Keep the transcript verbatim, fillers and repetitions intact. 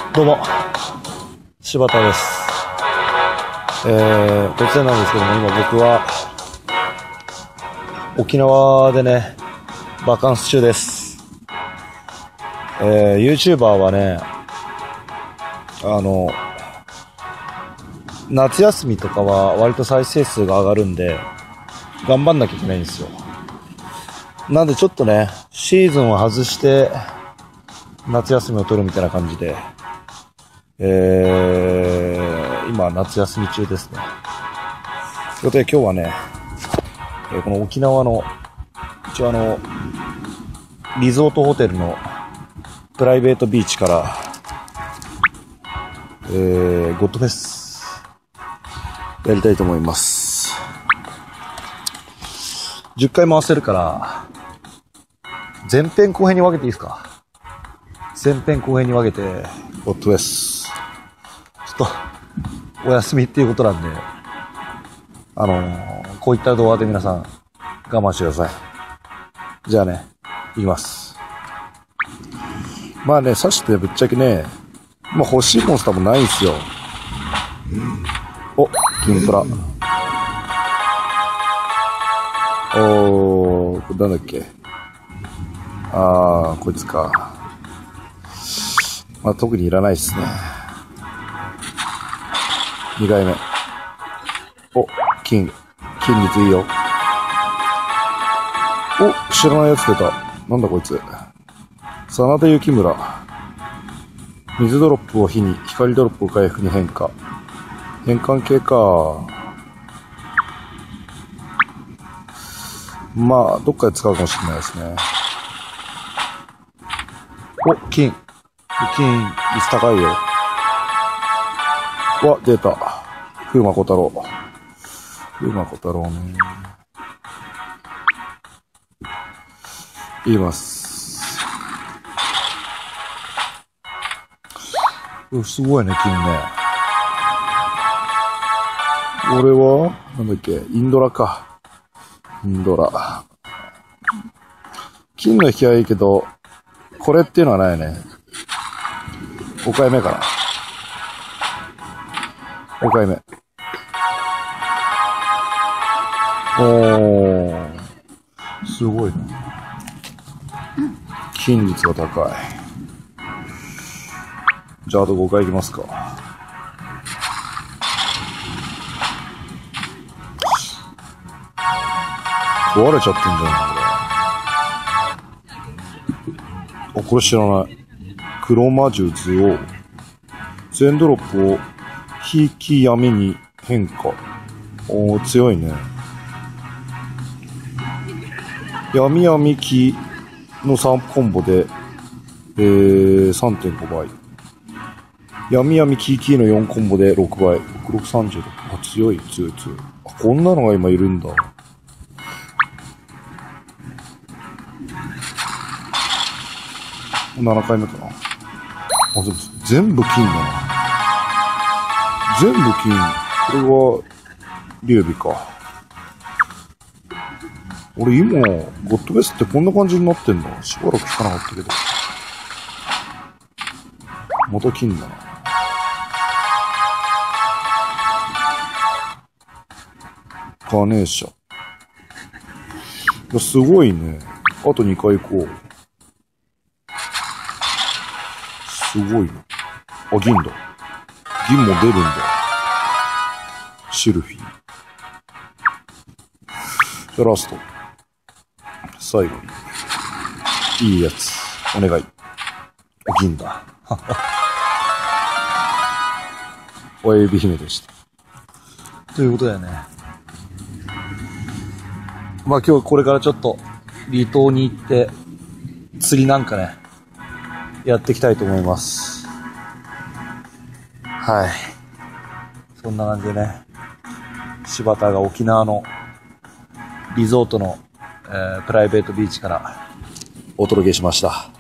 どうも、柴田です。えー、突然なんですけども、今僕は、沖縄でね、バカンス中です。えー、YouTuber はね、あの、夏休みとかは割と再生数が上がるんで、頑張んなきゃいけないんですよ。なんでちょっとね、シーズンを外して、夏休みを取るみたいな感じで、えー、今夏休み中ですね。ということで今日はね、えー、この沖縄の、一応あの、リゾートホテルのプライベートビーチから、えー、ゴッドフェス、やりたいと思います。じゅっかい回せるから、前編後編に分けていいですか？前編後編に分けて、ゴッドフェス。ちょっと、お休みっていうことなんで、あのー、こういった動画で皆さん、我慢してください。じゃあね、いきます。まあね、さしてぶっちゃけね、まあ欲しいモンスターもないんすよ。お、金プラ。おー、なんだっけ。あー、こいつか。まあ特にいらないっすね。にかいめ。お、金。金率いいよ。お、知らないやつ出た。なんだこいつ。真田幸村。水ドロップを火に、光ドロップを回復に変化。変換系か。まあ、どっかで使うかもしれないですね。お、金。金、率高いよ。わ、出た。風魔小太郎。風魔小太郎ね。言います。すごいね、金ね。俺は、なんだっけ、インドラか。インドラ。金の引きはいいけど、これっていうのはないね。ごかいめかな。ごかいめ。おー。すごいね。金率が高い。じゃああとごかいいきますか。壊れちゃってんじゃないこれ。あ、これ知らない。黒魔術を、全ドロップを、火気闇に変化。おー、強いね。闇闇気のさんコンボで、えー、さんてんごばい。闇闇キーキーのよんコンボでろくばい。ろくろくさんじゅうろく。あ、強い、強い、強い。あ、こんなのが今いるんだ。ななかいめかな。あ、でも全部金だな。全部金。これは、劉備か。俺今、ゴッドフェスってこんな感じになってんだ。しばらく聞かなかったけど。また金だな。ガネーシャ。いや、すごいね。あとにかい行こう。すごいな。あ、銀だ。銀も出るんだ。シルフィー。じゃあラスト。最後に。いいやつ。お願い。銀だ。親指姫でした。ということだよね。まあ今日これからちょっと離島に行って釣りなんかね、やっていきたいと思います。はい。そんな感じでね、柴田が沖縄のリゾートの、えー、プライベートビーチからお届けしました。